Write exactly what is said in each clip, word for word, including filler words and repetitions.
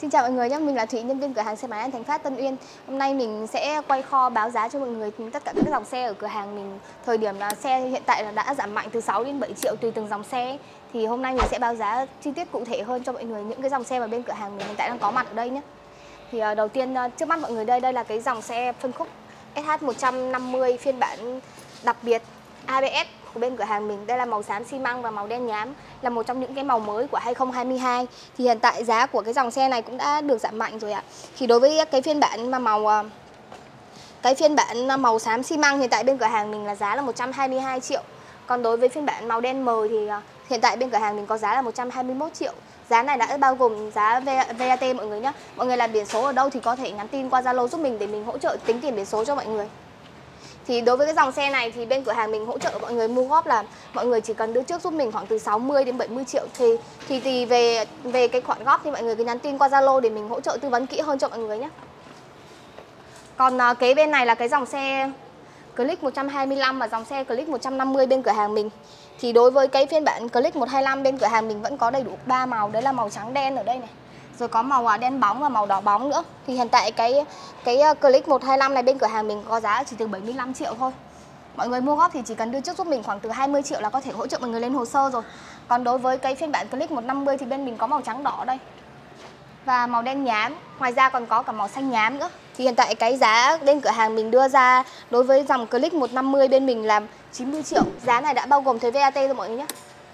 Xin chào mọi người nhé, mình là Thủy, nhân viên cửa hàng xe máy An Thành Phát Tân Uyên. Hôm nay mình sẽ quay kho báo giá cho mọi người tất cả các dòng xe ở cửa hàng mình. Thời điểm là xe hiện tại là đã giảm mạnh từ sáu đến bảy triệu tùy từng dòng xe. Thì hôm nay mình sẽ báo giá chi tiết cụ thể hơn cho mọi người những cái dòng xe mà bên cửa hàng mình hiện tại đang có mặt ở đây nhé. Thì đầu tiên trước mắt mọi người đây, đây là cái dòng xe phân khúc ét hát một trăm năm mươi phiên bản đặc biệt a bê ét của bên cửa hàng mình. Đây là màu xám xi măng và màu đen nhám, là một trong những cái màu mới của hai không hai hai. Thì hiện tại giá của cái dòng xe này cũng đã được giảm mạnh rồi ạ. Thì đối với cái phiên bản mà màu cái phiên bản màu xám xi măng hiện tại bên cửa hàng mình là giá là một trăm hai mươi hai triệu. Còn đối với phiên bản màu đen mờ thì hiện tại bên cửa hàng mình có giá là một trăm hai mươi mốt triệu. Giá này đã bao gồm giá vê a tê mọi người nhé. Mọi người làm biển số ở đâu thì có thể nhắn tin qua Zalo giúp mình để mình hỗ trợ tính tiền biển số cho mọi người. Thì đối với cái dòng xe này thì bên cửa hàng mình hỗ trợ mọi người mua góp là mọi người chỉ cần đưa trước giúp mình khoảng từ sáu mươi đến bảy mươi triệu. Thì thì thì về về cái khoản góp thì mọi người cứ nhắn tin qua Zalo để mình hỗ trợ tư vấn kỹ hơn cho mọi người nhé. Còn uh, kế bên này là cái dòng xe Click một trăm hai mươi lăm và dòng xe Click một trăm năm mươi bên cửa hàng mình. Thì đối với cái phiên bản Click một trăm hai mươi lăm bên cửa hàng mình vẫn có đầy đủ ba màu, đấy là màu trắng đen ở đây này. Rồi có màu đen bóng và màu đỏ bóng nữa. Thì hiện tại cái cái Click một trăm hai mươi lăm này bên cửa hàng mình có giá chỉ từ bảy mươi lăm triệu thôi. Mọi người mua góp thì chỉ cần đưa trước giúp mình khoảng từ hai mươi triệu là có thể hỗ trợ mọi người lên hồ sơ rồi. Còn đối với cái phiên bản Click một trăm năm mươi thì bên mình có màu trắng đỏ đây và màu đen nhám, ngoài ra còn có cả màu xanh nhám nữa. Thì hiện tại cái giá bên cửa hàng mình đưa ra đối với dòng Click một trăm năm mươi bên mình là chín mươi triệu. Giá này đã bao gồm thuế vê a tê rồi mọi người nhé.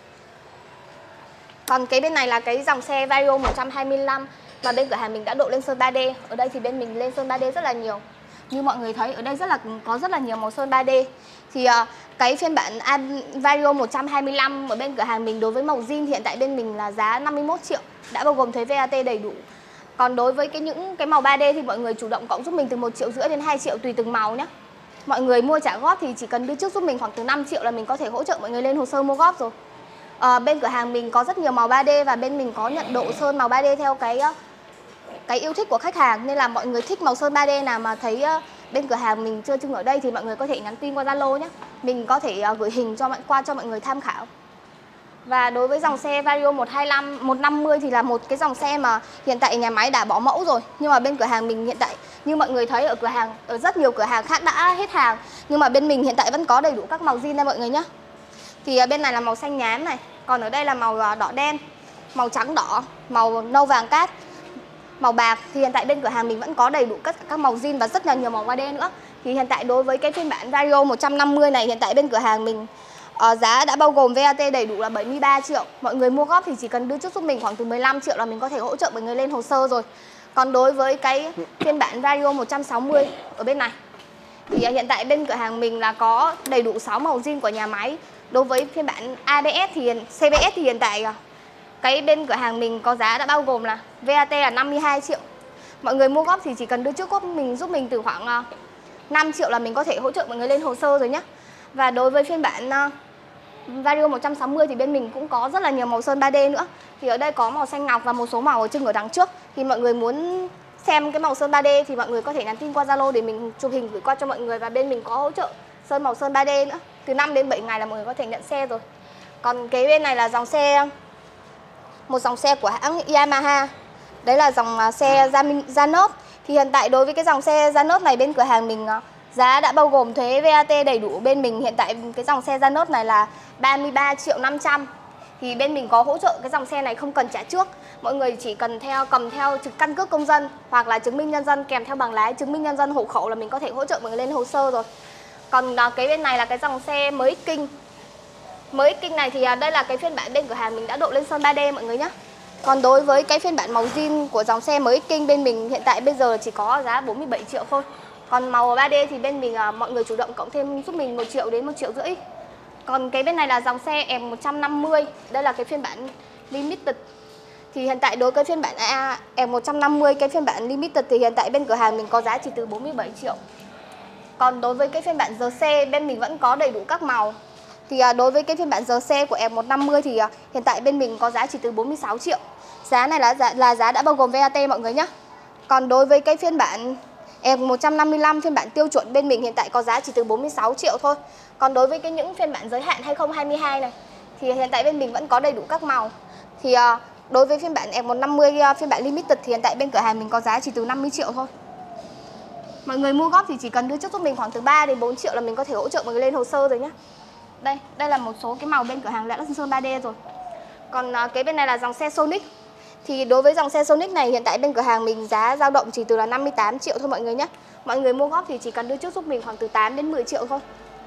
Còn cái bên này là cái dòng xe Vario một trăm hai mươi lăm mà bên cửa hàng mình đã độ lên sơn ba D. Ở đây thì bên mình lên sơn ba D rất là nhiều. Như mọi người thấy ở đây rất là có rất là nhiều màu sơn ba D. Thì uh, cái phiên bản Vario một trăm hai mươi lăm ở bên cửa hàng mình đối với màu zin hiện tại bên mình là giá năm mươi mốt triệu, đã bao gồm thuế vê a tê đầy đủ. Còn đối với cái những cái màu ba D thì mọi người chủ động cộng giúp mình từ một triệu rưỡi đến hai triệu tùy từng màu nhé. Mọi người mua trả góp thì chỉ cần đưa trước giúp mình khoảng từ năm triệu là mình có thể hỗ trợ mọi người lên hồ sơ mua góp rồi. À, bên cửa hàng mình có rất nhiều màu ba D và bên mình có nhận độ sơn màu ba D theo cái cái yêu thích của khách hàng, nên là mọi người thích màu sơn ba D nào mà thấy bên cửa hàng mình chưa trưng ở đây thì mọi người có thể nhắn tin qua Zalo nhé. Mình có thể gửi hình cho qua cho mọi người tham khảo. Và đối với dòng xe Vario một trăm hai mươi lăm, một trăm năm mươi thì là một cái dòng xe mà hiện tại nhà máy đã bỏ mẫu rồi. Nhưng mà bên cửa hàng mình hiện tại như mọi người thấy ở cửa hàng, ở rất nhiều cửa hàng khác đã hết hàng. Nhưng mà bên mình hiện tại vẫn có đầy đủ các màu zin đây mọi người nhé. Thì bên này là màu xanh nhám này, còn ở đây là màu đỏ đen, màu trắng đỏ, màu nâu vàng cát, màu bạc. Thì hiện tại bên cửa hàng mình vẫn có đầy đủ các các màu zin và rất là nhiều màu ba D nữa. Thì hiện tại đối với cái phiên bản Vario một trăm năm mươi này hiện tại bên cửa hàng mình uh, giá đã bao gồm vê a tê đầy đủ là bảy mươi ba triệu. Mọi người mua góp thì chỉ cần đưa trước giúp mình khoảng từ mười lăm triệu là mình có thể hỗ trợ mọi người lên hồ sơ rồi. Còn đối với cái phiên bản Vario một trăm sáu mươi ở bên này thì uh, hiện tại bên cửa hàng mình là có đầy đủ sáu màu zin của nhà máy. Đối với phiên bản a bê ét thì xê bê ét thì hiện tại cái bên cửa hàng mình có giá đã bao gồm là vê a tê là năm mươi hai triệu. Mọi người mua góp thì chỉ cần đưa trước góp mình giúp mình từ khoảng năm triệu là mình có thể hỗ trợ mọi người lên hồ sơ rồi nhé. Và đối với phiên bản Vario một trăm sáu mươi thì bên mình cũng có rất là nhiều màu sơn ba D nữa. Thì ở đây có màu xanh ngọc và một số màu ở trưng ở đằng trước. Thì mọi người muốn xem cái màu sơn ba D thì mọi người có thể nhắn tin qua Zalo để mình chụp hình gửi qua cho mọi người, và bên mình có hỗ trợ sơn màu sơn ba D nữa. Từ năm đến bảy ngày là mọi người có thể nhận xe rồi. Còn cái bên này là dòng xe, một dòng xe của hãng Yamaha. Đấy là dòng xe Zanos. Thì hiện tại đối với cái dòng xe Zanos này bên cửa hàng mình giá đã bao gồm thuế vê a tê đầy đủ. Bên mình hiện tại cái dòng xe Zanos này là ba mươi ba triệu năm trăm. Thì bên mình có hỗ trợ cái dòng xe này không cần trả trước. Mọi người chỉ cần theo cầm theo chứng căn cước công dân hoặc là chứng minh nhân dân kèm theo bằng lái, chứng minh nhân dân, hộ khẩu là mình có thể hỗ trợ mọi người lên hồ sơ rồi. Còn cái bên này là cái dòng xe mới kinh. Mới kinh này thì đây là cái phiên bản bên cửa hàng mình đã độ lên sơn ba D mọi người nhé. Còn đối với cái phiên bản màu zin của dòng xe mới kinh bên mình hiện tại bây giờ chỉ có giá bốn mươi bảy triệu thôi. Còn màu ba D thì bên mình mọi người chủ động cộng thêm giúp mình một triệu đến một triệu rưỡi. Còn cái bên này là dòng xe em một trăm năm mươi. Đây là cái phiên bản Limited. Thì hiện tại đối với phiên bản em một trăm năm mươi, cái phiên bản Limited thì hiện tại bên cửa hàng mình có giá chỉ từ bốn mươi bảy triệu. Còn đối với cái phiên bản giê xê bên mình vẫn có đầy đủ các màu. Thì đối với cái phiên bản giê xê của em một trăm năm mươi thì hiện tại bên mình có giá chỉ từ bốn mươi sáu triệu. Giá này là giá, là giá đã bao gồm vê a tê mọi người nhé. Còn đối với cái phiên bản em một trăm năm mươi lăm phiên bản tiêu chuẩn bên mình hiện tại có giá chỉ từ bốn mươi sáu triệu thôi. Còn đối với cái những phiên bản giới hạn hai không hai hai này thì hiện tại bên mình vẫn có đầy đủ các màu. Thì uh, Đối với phiên bản F một năm mươi phiên bản Limited thì hiện tại bên cửa hàng mình có giá chỉ từ năm mươi triệu thôi. Mọi người mua góp thì chỉ cần đưa trước giúp mình khoảng từ ba đến bốn triệu là mình có thể hỗ trợ mọi người lên hồ sơ rồi nhé. Đây, đây là một số cái màu bên cửa hàng đã sơn ba D rồi. Còn uh, cái bên này là dòng xe Sonic. Thì đối với dòng xe Sonic này hiện tại bên cửa hàng mình giá dao động chỉ từ là năm mươi tám triệu thôi mọi người nhé. Mọi người mua góp thì chỉ cần đưa trước giúp mình khoảng từ tám đến mười triệu thôi.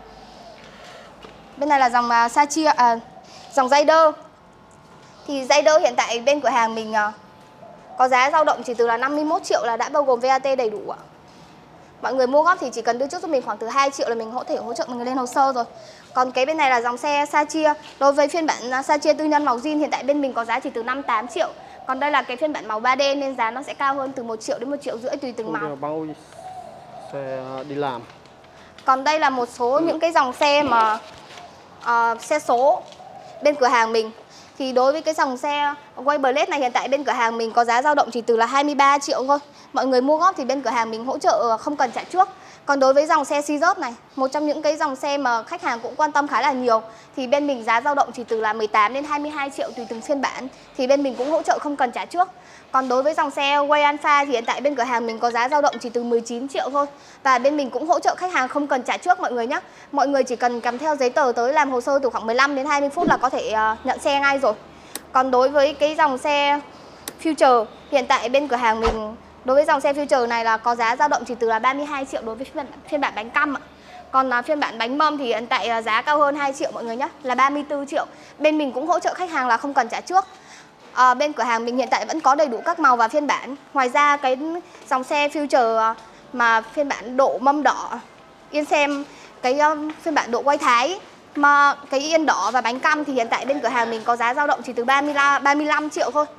Bên này là dòng uh, Sachi, à, dòng Raider. Thì Raider hiện tại bên cửa hàng mình uh, có giá dao động chỉ từ là năm mươi mốt triệu là đã bao gồm vê a tê đầy đủ ạ. Mọi người mua góp thì chỉ cần đưa trước giúp mình khoảng từ hai triệu là mình có thể hỗ trợ mọi người lên hồ sơ rồi. Còn cái bên này là dòng xe Sachi. Đối với phiên bản Sachi tư nhân màu zin hiện tại bên mình có giá chỉ từ năm mươi tám triệu. Còn đây là cái phiên bản màu ba D nên giá nó sẽ cao hơn từ một triệu đến một triệu rưỡi tùy từng màu. Bao xe đi làm. Còn đây là một số những cái dòng xe mà uh, xe số bên cửa hàng mình. Thì đối với cái dòng xe Wayblade này hiện tại bên cửa hàng mình có giá dao động chỉ từ là hai mươi ba triệu thôi. Mọi người mua góp thì bên cửa hàng mình hỗ trợ không cần trả trước. Còn đối với dòng xe Sirius này, một trong những cái dòng xe mà khách hàng cũng quan tâm khá là nhiều, thì bên mình giá dao động chỉ từ là mười tám đến hai mươi hai triệu tùy từng phiên bản. Thì bên mình cũng hỗ trợ không cần trả trước. Còn đối với dòng xe Way Alpha thì hiện tại bên cửa hàng mình có giá dao động chỉ từ mười chín triệu thôi. Và bên mình cũng hỗ trợ khách hàng không cần trả trước mọi người nhé. Mọi người chỉ cần cầm theo giấy tờ tới làm hồ sơ từ khoảng mười lăm đến hai mươi phút là có thể uh, nhận xe ngay rồi. Còn đối với cái dòng xe Future hiện tại bên cửa hàng mình, đối với dòng xe Future này là có giá dao động chỉ từ là ba mươi hai triệu đối với phiên, phiên bản bánh căm ạ. Còn uh, phiên bản bánh mâm thì hiện tại uh, giá cao hơn hai triệu mọi người nhé, là ba mươi tư triệu. Bên mình cũng hỗ trợ khách hàng là không cần trả trước. À, bên cửa hàng mình hiện tại vẫn có đầy đủ các màu và phiên bản. Ngoài ra cái dòng xe Future mà phiên bản độ mâm đỏ, yên xem cái um, phiên bản độ quay thái mà cái yên đỏ và bánh căm thì hiện tại bên cửa hàng mình có giá dao động chỉ từ ba mươi lăm triệu thôi.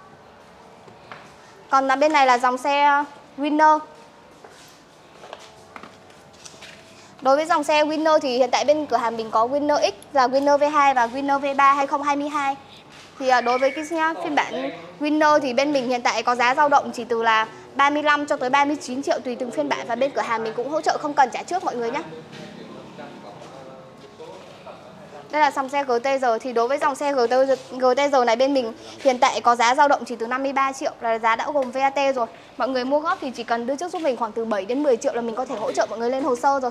Còn là bên này là dòng xe Winner. Đối với dòng xe Winner thì hiện tại bên cửa hàng mình có Winner X là Winner V hai và Winner V ba hai không hai hai. Thì đối với cái phiên bản Winner thì bên mình hiện tại có giá dao động chỉ từ là ba mươi lăm cho tới ba mươi chín triệu tùy từng phiên bản. Và bên cửa hàng mình cũng hỗ trợ không cần trả trước mọi người nhé. Đây là dòng xe giê tê rờ. Thì đối với dòng xe giê tê rờ này bên mình hiện tại có giá dao động chỉ từ năm mươi ba triệu, là giá đã gồm vê a tê rồi. Mọi người mua góp thì chỉ cần đưa trước giúp mình khoảng từ bảy đến mười triệu là mình có thể hỗ trợ mọi người lên hồ sơ rồi.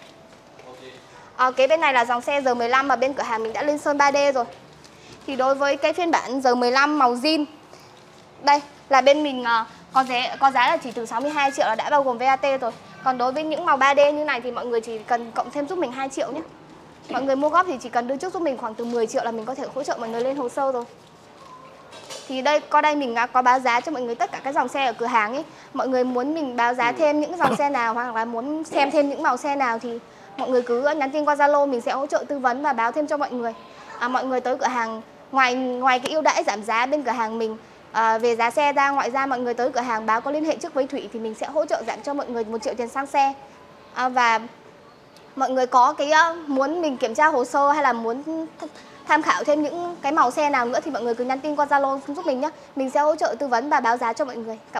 À, cái bên này là dòng xe R mười lăm mà bên cửa hàng mình đã lên sơn ba D rồi. Thì đối với cái phiên bản R mười lăm màu zin, đây là bên mình uh, có giá có giá là chỉ từ sáu mươi hai triệu là đã bao gồm vê a tê rồi. Còn đối với những màu ba D như này thì mọi người chỉ cần cộng thêm giúp mình hai triệu nhé. Mọi người mua góp thì chỉ cần đưa trước giúp mình khoảng từ mười triệu là mình có thể hỗ trợ mọi người lên hồ sơ rồi. Thì đây, qua đây mình có báo giá cho mọi người tất cả các dòng xe ở cửa hàng ấy. Mọi người muốn mình báo giá thêm những dòng xe nào hoặc là muốn xem thêm những màu xe nào thì mọi người cứ nhắn tin qua Zalo, mình sẽ hỗ trợ tư vấn và báo thêm cho mọi người. À, mọi người tới cửa hàng, ngoài ngoài cái ưu đãi giảm giá bên cửa hàng mình à, về giá xe ra, ngoại ra mọi người tới cửa hàng báo có liên hệ trước với Thủy thì mình sẽ hỗ trợ giảm cho mọi người một triệu tiền xăng xe. À, và mọi người có cái uh, muốn mình kiểm tra hồ sơ hay là muốn tham khảo thêm những cái màu xe nào nữa thì mọi người cứ nhắn tin qua Zalo giúp mình nhé. Mình sẽ hỗ trợ tư vấn và báo giá cho mọi người. Cảm